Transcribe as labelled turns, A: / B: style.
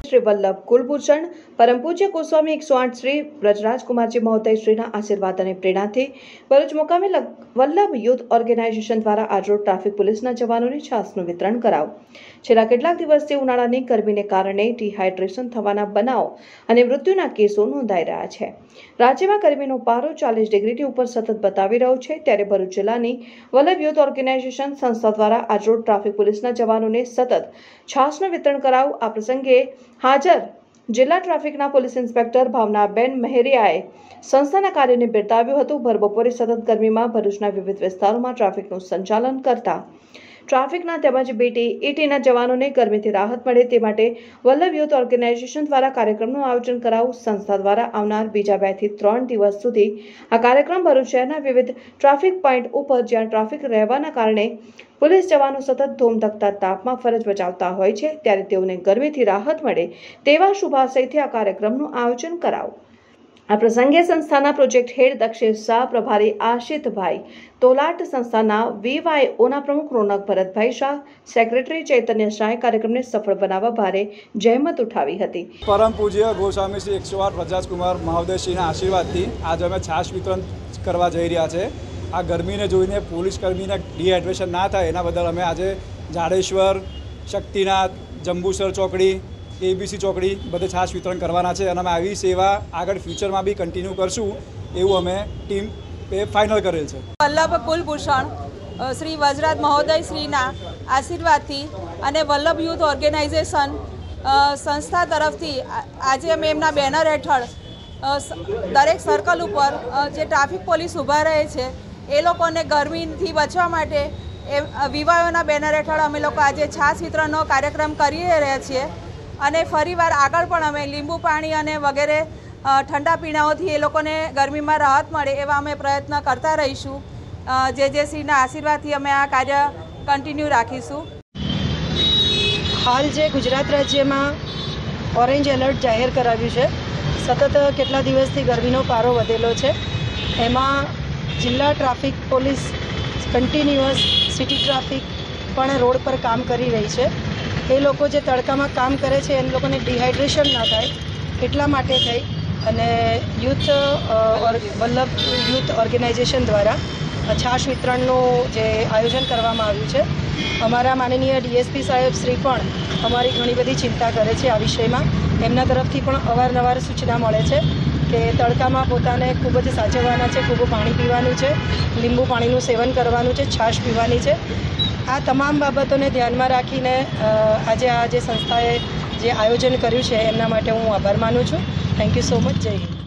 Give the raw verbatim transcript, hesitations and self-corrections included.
A: શ્રી વલ્લભ કુલભૂષણ પરમ પૂજ્ય ગોસ્વામી એકસો આઠ શ્રી બ્રજરાજકુમારજી મહોદય શ્રીના આશીર્વાદ અને પ્રેરણાથી ભરૂચ મુકામે વલ્લભ યુથ ઓર્ગેનાઇઝેશન દ્વારા આજરોજ ટ્રાફિક પોલીસના જવાનોને છાસનું વિતરણ કરાયું। છેલ્લા કેટલાક દિવસથી ઉનાળાની ગરમીને કારણે ડિહાઇડ્રેશન થવાના બનાવો અને મૃત્યુના કેસો નોંધાઈ રહ્યા છે। રાજ્યમાં ગરમીનો પારો ચાલીસ ડિગ્રીથી ઉપર સતત બતાવી રહ્યો છે, ત્યારે ભરૂચ જિલ્લાની વલ્લભ યુથ ઓર્ગેનાઇઝેશન સંસ્થા દ્વારા આજરોજ ટ્રાફિક પોલીસના જવાનોને સતત છાસનું વિતરણ કરાયું। આ પ્રસંગે હાજર જિલ્લા ટ્રાફિકના પોલીસ ઇન્સ્પેક્ટર ભાવનાબેન મહેરિયાએ સંસ્થાના કાર્યને બિરદાવ્યું હતું। ભર બપોરે સતત ગરમીમાં ભરૂચના વિવિધ વિસ્તારોમાં ટ્રાફિકનું સંચાલન કરતા ટ્રાફિકના તેમજ બીટી ઈટીના જવાનોને ગરમીથી રાહત મળે તે માટે વલ્લભ યુથ ઓર્ગેનાઇઝેશન દ્વારા કાર્યક્રમનું આયોજન કરાયું। સંસ્થા દ્વારા આવનાર બીજા બે થી ત્રણ દિવસ સુધી આ કાર્યક્રમ ભરૂચ શહેરના વિવિધ ટ્રાફિક પોઈન્ટ ઉપર જ્યાં ટ્રાફિક રહેવાના કારણે પોલીસ જવાનો સતત ધોમધકતા તાપમાં ફરજ બજાવતા હોય છે, ત્યારે તેઓને ગરમીથી રાહત મળે તેવા શુભાશયથી આ કાર્યક્રમનું આયોજન કરાયું। આ પ્રસંગે સંસ્થાના પ્રોજેક્ટ હેડ દક્ષેશ શાહ, પ્રભારી આશિતભાઈ તોલાટ, સંસ્થાના વીવાયઓના પ્રમુખ રોનક ભરતભાઈ શાહ, સેક્રેટરી ચૈતન્ય શાહે કાર્યક્રમને સફળ બનાવવા ભારે જહેમત ઉઠાવી હતી।
B: પરમ પૂજ્ય ગોસ્વામી શ્રી એકસો આઠ બ્રજરાજકુમાર મહોદયશ્રીના આશીર્વાદથી આજે અમે છાશ વિતરણ કરવા જઈ રહ્યા છે। આ ગરમીને જોઈને પોલીસ કર્મીને ડિહાઇડ્રેશન ના થાય એના બદલ અમે આજે જાડેશ્વર, શક્તિનાથ, જંબુસર ચોકડી, એબીસી ચોકડી બધે છાશ વિતરણ કરવાના છે અને અમે આવી સેવા આગળ ફ્યુચરમાં બી કન્ટિન્યુ કરશું એવું અમે ટીમ એ ફાઇનલ કરેલ છે।
C: વલ્લભ કુલભૂષણ શ્રી વજરાજ મહોદય શ્રીના આશીર્વાદથી અને વલ્લભ યુથ ઓર્ગેનાઇઝેશન સંસ્થા તરફથી આજે અમે એમના બેનર હેઠળ દરેક સર્કલ ઉપર જે ટ્રાફિક પોલીસ ઊભા રહે છે એ લોકોને ગરમીથી બચવા માટે એ વિવાયોના બેનર હેઠળ અમે લોકો આજે છાશ વિતરણનો કાર્યક્રમ કરી રહ્યા છીએ અને ફરીવાર આગળ પણ અમે લીંબુ પાણી અને વગેરે ઠંડા પીણાઓથી એ લોકોને ગરમીમાં રાહત મળે એવા અમે પ્રયત્ન કરતા રહીશું। જે જે શ્રીના આશીર્વાદથી અમે આ કાર્ય કન્ટિન્યુ રાખીશું।
D: હાલ જે ગુજરાત રાજ્યમાં ઓરેન્જ એલર્ટ જાહેર કરાવ્યું છે, સતત કેટલા દિવસથી ગરમીનો પારો વધેલો છે, એમાં જિલ્લા traffic police continuous city traffic પણ રોડ પર કામ કરી રહી છે। એ લોકો જે તડકામાં કામ કરે છે એ લોકોને ડિહાઇડ્રેશન ના થાય એટલા માટે થઈ અને યુથ વલ્લભ યુથ ઓર્ગેનાઇઝેશન દ્વારા છાશ વિતરણનું જે આયોજન કરવામાં આવ્યું છે। અમારા માનનીય ડીએસપી સાહેબ શ્રી પણ અમારી ઘણી બધી ચિંતા કરે છે આ વિષયમાં। એમના તરફથી પણ અવારનવાર સૂચના મળે છે કે તડકામાં પોતાને ખૂબ જ સાચવવાના છે, ખૂબ પાણી પીવાનું છે, લીંબુ પાણીનું સેવન કરવાનું છે, છાશ પીવાની છે। આ તમામ બાબતોને ધ્યાનમાં રાખીને આજે આ જે સંસ્થાએ જે આયોજન કર્યું છે એમના માટે હું આભાર માનું છું। Thank you so much. જય હિન્દ।